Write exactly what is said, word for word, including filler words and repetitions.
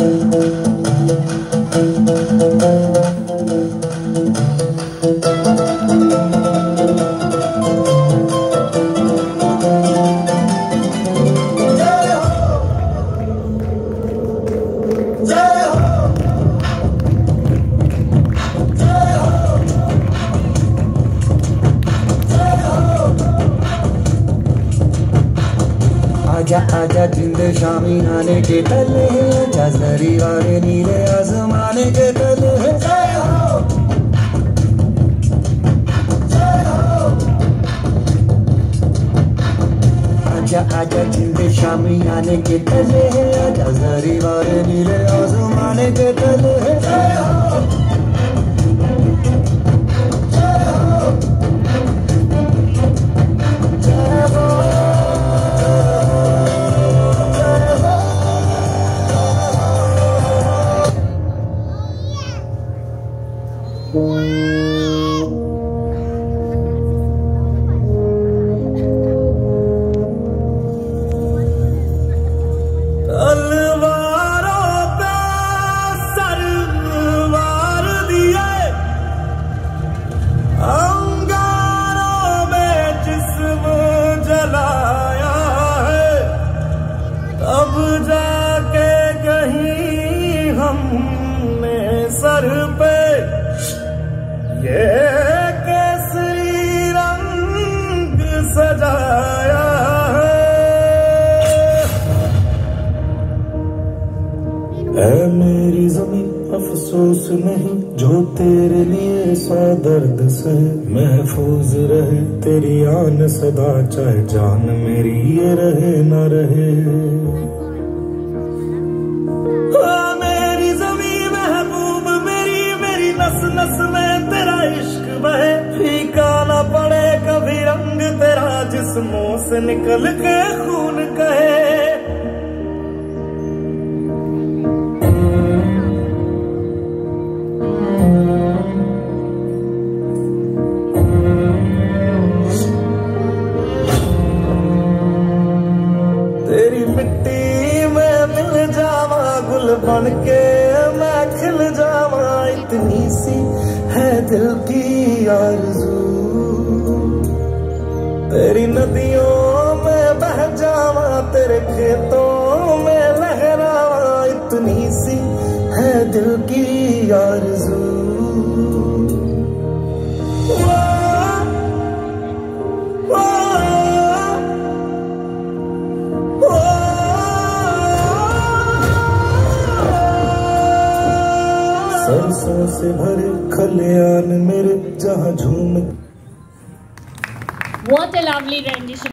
आजा आजा जिंदे शामी आने के तले आजा जरी वाले नीले आसमाने के तले जय हो जय हो। आजा आजा जिंदे शामी आने के तले आजा जरी वाले नीले आसमाने के तले जय हो। तलवारों पे सरवार दिए, अंगारों में जिस्म जलाया है, तब जाके कहीं हमने सर पे ये केसरी रंग सजाया है। ऐ मेरी ज़मीं अफसोस नहीं जो तेरे लिए सौ दर्द से महफूज रहे तेरी आन सदा, चाहे जान मेरी ये रहे न रहे। मेरी ज़मीं महबूब मेरी, मेरी नस नस में तेरा इश्क बहे, फीका न पड़े कभी रंग तेरा जिस्मों से निकल के खून कहे। तेरी मिट्टी में मिल जावा गुल बन के मैं खिल जावा, इतनी सी है दिल की आरज़ू। तेरी नदियों में बह जावा तेरे खेतों में लहरावा, इतनी सी है दिल की आरज़ू। सरसों से भरे खलियान मेरे जहाँ झूम। What a lovely rendition.